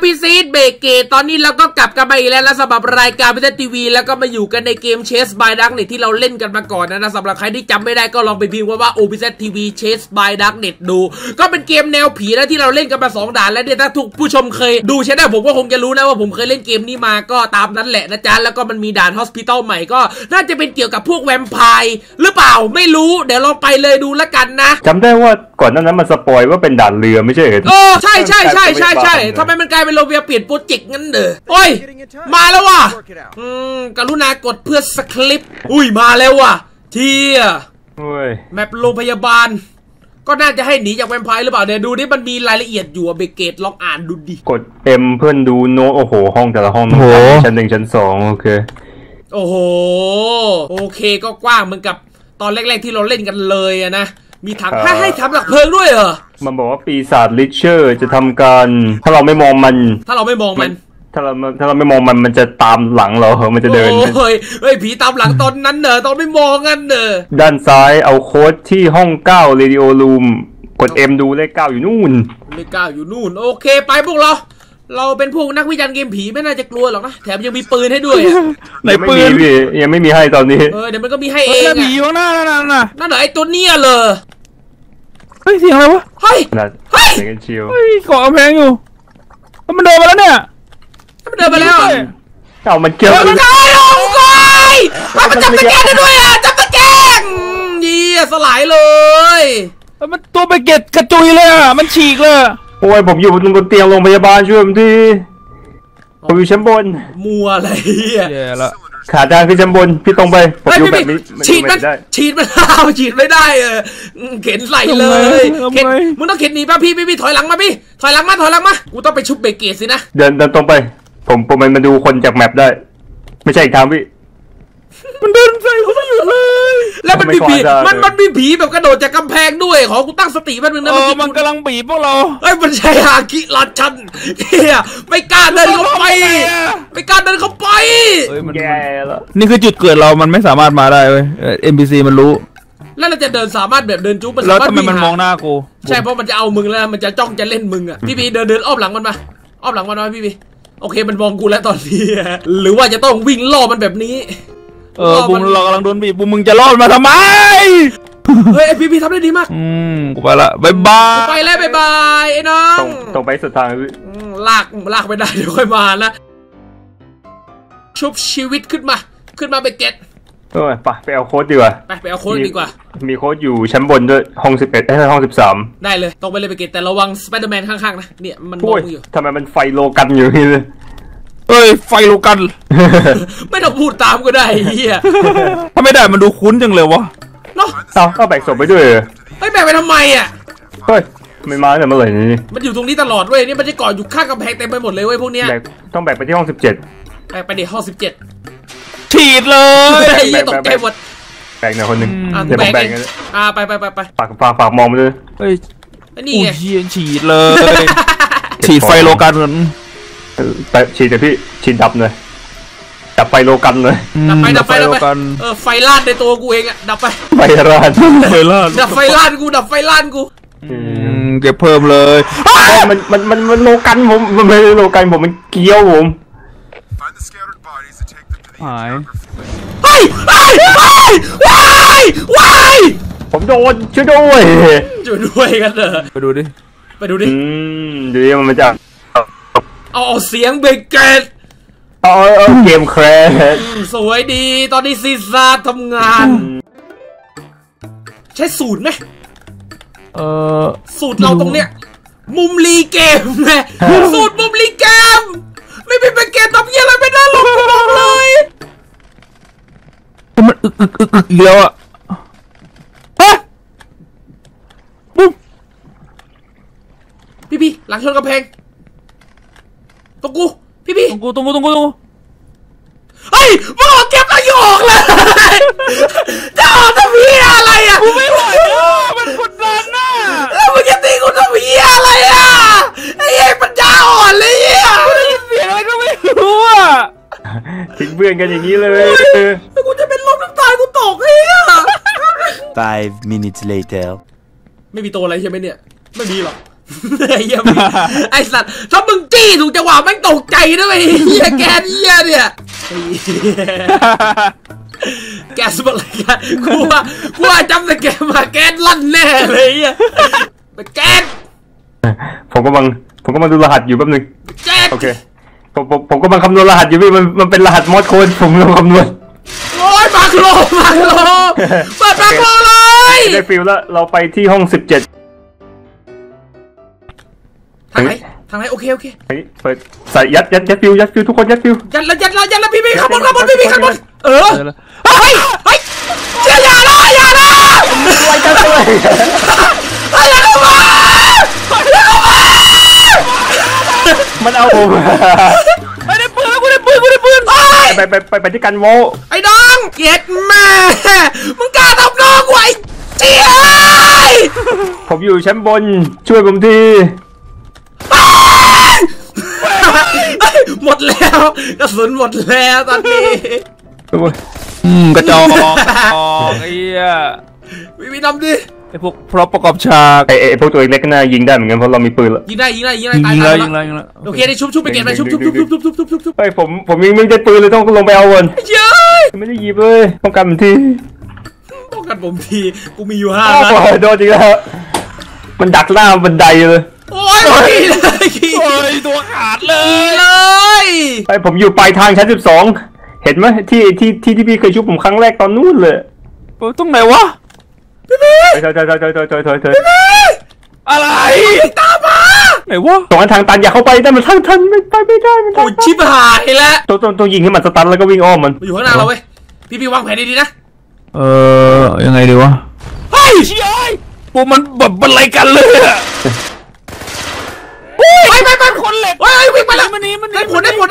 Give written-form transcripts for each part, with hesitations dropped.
พี่ซีดเบเกตตอนนี้เราก็กลับกันมาอีกแล้วนะสำหรับรายการพิเศษทีวีแล้วก็มาอยู่กันในเกม Chase by Darknet ที่เราเล่นกันมาก่อนนะสำหรับใครที่จำไม่ได้ก็ลองไปพิมพ์ว่า OPZ TV Chase by Darknet ดูก็เป็นเกมแนวผีนะที่เราเล่นกันมา2ด่านแล้วเนี่ยถ้าทุกผู้ชมเคยดูใช่ไหมผมก็คงจะรู้นะว่าผมเคยเล่นเกมนี้มาก็ตามนั้นแหละนะจ๊ะแล้วก็มันมีด่าน Hospital ใหม่ก็น่าจะเป็นเกี่ยวกับพวกแวมไพร์หรือเปล่าไม่รู้เดี๋ยวลองไปเลยดูละกันนะจำได้ว่าก่อนหน้านั้นมันสปอยว่าเป็นด่านเรือไม่ใช่เหรอใช่ทำไมมันกลายเป็นโรเบียเปลี่ยนโปรเจกต์งั้นเด้อโอ้ยมาแล้วว่ะกรุณากดเพื่อสคริปต์อุ้ยมาแล้วว่ะที่แมปโรงพยาบาลก็น่าจะให้หนีจากแวมไพร์หรือเปล่าเดี๋ยวดูนี่มันมีรายละเอียดอยู่เบเกตลองอ่านดูดิกด M เพื่อนดูโน้ตโอ้โหห้องแต่ละห้องชั้น1ชั้น2โอเคโอ้โหโอเคก็กว้างเหมือนกับตอนแรกๆที่เราเล่นกันเลยอะนะมีถังให้ทำหลักเพลิงด้วยเหรอมันบอกว่าปีศาจลิเชอร์จะทำการถ้าเราไม่มองมันถ้าเราไม่มองมันจะตามหลังเรามันจะเดินเฮ้ยผีตามหลังตอนนั้นเนอะตอนไม่มองงั้นเนอะด้านซ้ายเอาโค้ดที่ห้อง9 Radio Room กด M ดูเลข9อยู่นู่นเลข9อยู่นู่นโอเคไปพวกเราเป็นพวกนักวิจารณ์เกมผีไม่น่าจะกลัวหรอกนะแถมยังมีปืนให้ด้วยในปืนยังไม่มีให้ตอนนี้เดี๋ยวมันก็มีให้เองผีอยู่นั่นนั่นเหรอไอตัวเนี้ยเลยเฮ้ยเสียงอะไรวะเฮ้ยเกาะกำแพงอยู่มันเดินมาแล้วเนี่ยมันเดินมาแล้วมันเกี่ยวมันได้ลงก้อยมันจับตะแกรงได้ด้วยอ่ะจับตะแกรงยี่สลายเลยมันตัวไปเก็ตกระจุยเลยอ่ะมันฉีกเลยโอ้ยผมอยู่บนเตียงโรงพยาบาลช่วยผมทีผมอยู่ชั้นบนมัวอะไรแย่ละขาด้านขึ้นชั้นบนพี่ตรงไปผมอยู่แบบนี้ฉีดไม่ได้ฉีดไม่ได้เข็นใส่เลยเข็นมึงต้องเข็นหนีป่ะพี่ถอยหลังมาพี่ถอยหลังมากูต้องไปชุบเบเกตสินะเดินตรงไปผมมันมาดูคนจากแมปได้ไม่ใช่อีกทางพี่มันเดินใส่เขาไม่หยุดเลยแล้วมันมีผีมันมีผีแบบกระโดดจากกำแพงด้วยขอกูตั้งสติแป๊บนึงนะมันกำลังบีบพวกเรามันใช่ฮาคิรัดชันไม่กล้าเดินเข้าไปแย่แล้วนี่คือจุดเกิดเรามันไม่สามารถมาได้เว้ย NPC มันรู้แล้วเราจะเดินสามารถแบบเดินจุ๊บแล้วทำไมมันมองหน้ากูใช่เพราะมันจะเอามึงแล้วมันจะจ้องจะเล่นมึงอ่ะพี่เดินอ้อมหลังมันมาพี่โอเคมันมองกูแล้วตอนนี้หรือว่าจะต้องวิ่งล่อมันแบบนี้บุ้มเรากำลังโดนบีบบุ้มมึงจะรอดมาทำไมเฮ้ยพี่ทำได้ดีมากกูไปละบ๊ายบายไปแล้วบ๊ายบายไอ้น้องตรงไปสุดทางลากไปได้เดี๋ยวค่อยมานะชุบชีวิตขึ้นมาไปเก็ตไปเอาโค้ดดีกว่าไปเอาโค้ดดีกว่ามีโค้ดอยู่ชั้นบนด้วยห้อง11ห้อง13 ได้เลยตรงไปเลยไปเก็ตแต่ระวังสไปเดอร์แมนข้างๆนะเนี่ยมันมองอยู่ทำไมมันไฟโลกันอยู่นี่เลยไฟโลกันไม่ต้องพูดตามก็ได้เฮียถ้าไม่ได้มันดูคุ้นจังเลยวะเนาะเอาแบกศพไปด้วยแบกไปทำไมอ่ะไม่มาแต่เมื่อไหร่นี่มันอยู่ตรงนี้ตลอดเว้ยนี่มันจะก่ออยู่ข้างกำแพงเต็มไปหมดเลยเว้ยพวกเนี้ยต้องแบกไปที่ห้อง17 แบกไปที่ห้อง17 ฉีดเลยตกใจหมดแบกหน่อยคนหนึ่งเดี๋ยวผมแบกไปฝากมองไปเลยนี่ไงฉีดเลยฉีดไฟโลกันเหมือนไปฉีดแต่พี่ฉีดดับเลยดับไฟโลกันเลยดับไฟไฟลาดในตัวกูเองอะดับไปไฟลาดดับไฟลาดกูเก็บเพิ่มเลยมันโลกันผมมันไม่โลกันผมมันเกี้ยวผมหายผมโดนช่วยด้วยกันเหรอไปดูดิดูดิมันจะเอาเสียงเบเกตเกมแครสวยดีตอนนี้ซีซ่าทำงานใช้สูตรไหมสูตรเราตรงเนี้ยมุมรีเกมไงสูตรมุมรีเกมไม่เป็นเบเกตทำยังไงไม่ได้หรอกบอกเลยมันอึกอีกแล้วอ่ะปุ๊บพี่หลังชนกำแพงตรงกูพี่ตรงกูเฮ้ยมึงออกเก็บแล้วอยู่ออกเลยจะออกทำเหี้ยอะไรอ่ะกูไม่ไหวมันกดดันน่ะแล้วมึงจะตีกูทำเหี้ยอะไรอ่ะไอ้เหี้ยปัญญาอ่อนเลยเหี้ยเสียงอะไรก็ไม่รู้อ่ะทิ้งเพื่อนกันอย่างนี้เลยกูจะเป็นลมน้ำตากูตกเหี้ย 5 minutes later ไม่มีตัวอะไรใช่ไหมเนี่ยไม่มีหรอกไอ้สัตว์ถ้ามึงจี้ถูกจังหวะแม่งตกใจด้วยเฮียแกนเฮียเนี่ยแกสบอะไรกันกูว่าจำแต่แกมาแกนลั่นแน่เลยเฮียแกนผมกำลังดูรหัสอยู่แป๊บนึงแกนโอเคผมกำลังคำนวณรหัสอยู่พี่มันเป็นรหัสมอดโค้ดผมลองคำนวณโอ้ยมาโครเปิดมาโครเลยได้ฟิลแล้วเราไปที่ห้อง17 ทางไหนโอเคเปิดใส่ยัดฟิวทุกคนยัดฟิวยัดแล้วพี่ขับบนพี่ขับบนเฮ้ยอย่านะไว้กันเลยมันเอาผมไม่ได้ปืนกูได้ปืนไปที่กันโวไอ้น้องเกลียดแม่มึงกล้าทำน้องไว้เจี๊ยผมอยู่ชั้นบนช่วยผมทีหมดแล้วกระสุนหมดแล้วตอนนี้กระจอกไอ้เหี้ยมีทำดิไอ้พวกพร็อพประกอบฉากไอ้พวกตัวเล็กก็น่ายิงได้เหมือนกันเพราะเรามีปืนแล้วยิงได้แล้วโอเคได้ชุบไปเก็บไปชุบไอ้ผมยังไม่ได้ปืนเลยต้องลงไปเอาวันเย้ยไม่ได้หยิบเลยป้องกันผมทีกูมีอยู่5 นัดโดนจริงแล้วมันดักหน้าบันไดเลยโอ้ยตัวขาดเลยไอ้ผมอยู่ปลายทางชั้น12เห็นไหมที่พี่เคยชุบผมครั้งแรกตอนนู้นเลยตรงไหนวะถอยอะไรตามมาไหนวะตรงนั้นทางตันอย่าเข้าไปได้มันทันไม่ได้มันโอ้ชิบหายแล้วตัวยิงให้มันสตันแล้วก็วิ่งอ้อมมันอยู่ข้างหน้าเราเว้ยพี่วางแผนดีๆนะยังไงดีวะเฮ้ยเชี่ยพวกมันแบบอะไรกันเลยอะไปคนเหล็กวิ่งไปแล้วมันได้ผลต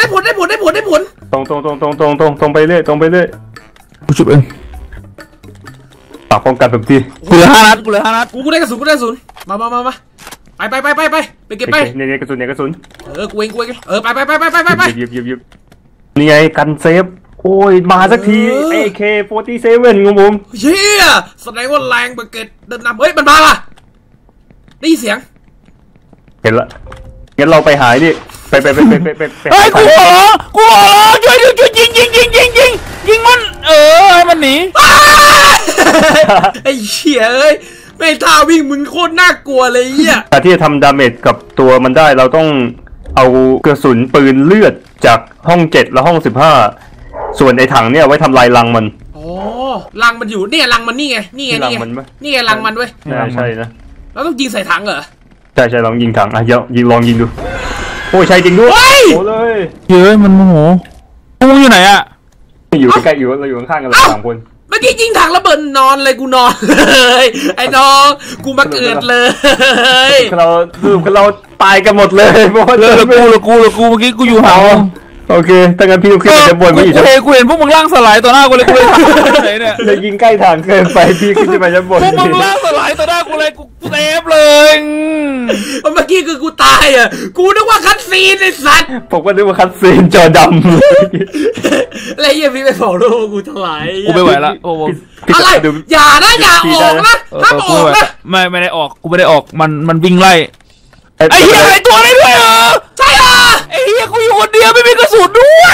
รงไปเรื่อยกูชุบเองปากป้องกันแบบที่กูเหลือ5 นัดกูได้กระสุนมาไปเก็บไปเนี่ยกระสุนกูเองไปหยิบนี่ไงกันเซฟโอ้ยมาสักที AK47 ของผมเฮียแสดงว่าแรงเบเกตเดินนำเฮ้ยมันมาว่ะได้ยินเสียงเห็นละงั้นเราไปหายดิไปเฮ้ยกูช่วยยิงมันให้มันหนีไอ้เหี้ยเอ้ยไม่ท่าวิ่งมึงโคตรน่ากลัวเลยเหี้ยแต่ที่จะทำดาเมจกับตัวมันได้เราต้องเอากระสุนปืนเลือดจากห้อง7และห้อง15ส่วนในถังเนี่ยไว้ทำลายรังมันอ๋อรังมันอยู่เนี่ยรังมันนี่ไงรังมันเว้ยใช่นะเราต้องยิงใส่ถังเหรอใช่ลองยิงถังลองยิงดูโอ้ยใช่จริงด้วยโอ้เลยเฮ้ยมันโมโหมึงอยู่ไหนอะอยู่ใกล้ๆอยู่เราอยู่ข้างๆกันเลย3 คนเมื่อกี้ยิงถังระเบิดนอนเลยกูนอนเลยไอ้น้องกูมาเกิดเลยเราตายกันหมดเลยเพราะว่ากูเมื่อกี้กูอยู่หาวโอเคแต่งั้นพี่ต้องขึ้นไปชั้นบนไม่อีกกูเห็นพวกมึงล่างสลายต่อหน้ากูเลยไหนเนี่ยเลยยิงใกล้ถังเกินไปพี่ขึ้นไปชั้นบนพวกมึงล่างสลายต่อหน้ากูเลยกูเซฟเลยเมื่อกี้คือกูตายอ่ะกูนึกว่าคัตซีนไอ้สัตว์ผมก็นึกว่าคัตซีนจอดำอะไรเยี่ยพี่ไปบอกลูกกูถลายกูไม่ไหวละโอ้อะไรอย่าออกนะห้ามออกนะไม่ได้ออกกูไม่ได้ออกมันวิ่งไล่ไอ้เหี้ยไอ้ตัวอะไรด้วยใช่ไอ้เหี้ยกูอยู่คนเดียวไม่มีกระสุนด้วย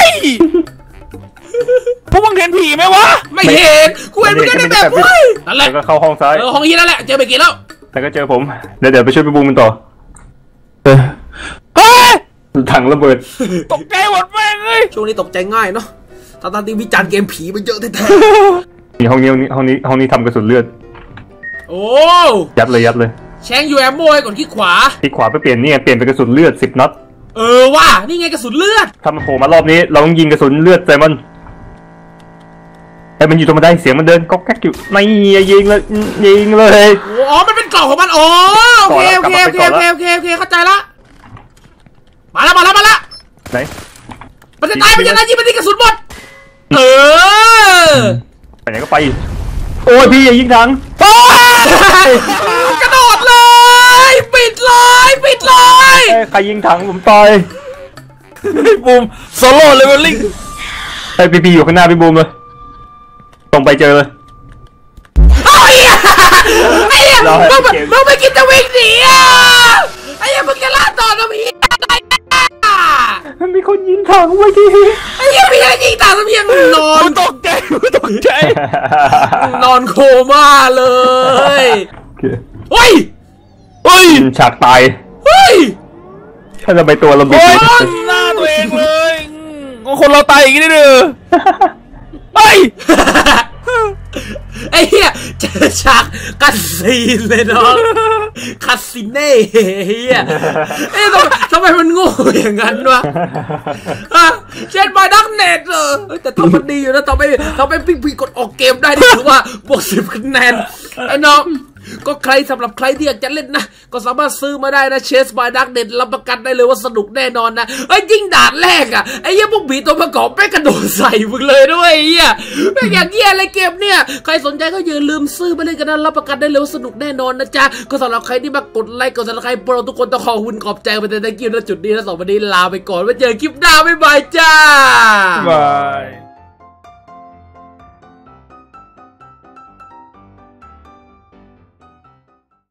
พวกมึงเห็นผีไหมวะไม่เห็นกูเห็นมึงได้แบบเว้ยนั่นแหละก็เข้าห้องซ้ายห้องนี้นั่นแหละเจอไปกี่แล้วแล้วก็เจอผมเดี๋ยวไปช่วยพี่บูมมันต่อถังระเบิดตกใจหมดแม่งเลยช่วงนี้ตกใจง่ายเนาะตอนที่วิจารณ์เกมผีมันเยอะแท้ๆนี่ห้องนี้ทำกระสุนเลือดโอ้ยัดเลยแชงยูแอมโม่ให้ก่อนคลิกขวาไปเปลี่ยนเป็นกระสุนเลือด10 นัดว่ะนี่ไงกระสุนเลือดทำโผล่มารอบนี้เราต้องยิงกระสุนเลือดใส่มันไอ้มันอยู่ตรงบันไดเสียงมันเดินก๊อกแก๊กอยู่ไม่ยิงเลยอ๋อมันเป็นกล่องของมันโอเคเข้าใจละมาละไหนมันจะตายยิงมันที่กระสุนหมดไปไหนก็ไปโอ้ยพี่อย่ายิงถังกระโดดเลยปิดเลยใครยิงถังผมตายบูมโซโล่เลเวลลิ่งไอ้พี่อยู่ข้างหน้าพี่บูมเลยตรงไปเจอเลยไอ้เหี้ยมึงไม่คิดจะวิ่งหนีไอ้นอนโคม่าเลย เฮ้ยเฮ้ยฉากตายเฮ้ยถ้าจะไปตัวเราบิดโอ้ยหน้าตัวเองเลยคนเราตายอย่างนี้เลยเฮ้ยไอ้เหี้ยเจอฉากคัสซีนเลยน้องคัสซิเน่เหี้ยทำไมมันโง่อย่างนั้นวะเช่นบายดักเน็ตแต่ทำมันดีอยู่นะทำให้พี่กดออกเกมได้นี่ถือว่าบวก10 คะแนนไอ้น้องก็สำหรับใครที่อยากจะเล่นนะก็สามารถซื้อมาได้นะเชสบายดักเน็ตรับประกันได้เลยว่าสนุกแน่นอนนะไอ้ยิ่งด่านแรกอ่ะไอ้เหี้ยพวกผีตัวประกอบแม่งกระโดดใส่มึงเลยด้วยไอ้เหี้ยแม่งอย่างเหี้ยอะไรเกมเนี่ยใครสนใจก็อย่าลืมซื้อมาเล่นกันนะรับประกันได้เลยว่าสนุกแน่นอนนะจ๊ะก็สำหรับใครที่มากดไลค์กดซับสไครป์พวกเราทุกคนต้องขอบคุณขอบใจไปในคลิปณจุดนี้นะสำหรับวันนี้ลาไปก่อนไว้เจอคลิปหน้าบ๊ายบายจ้าบาย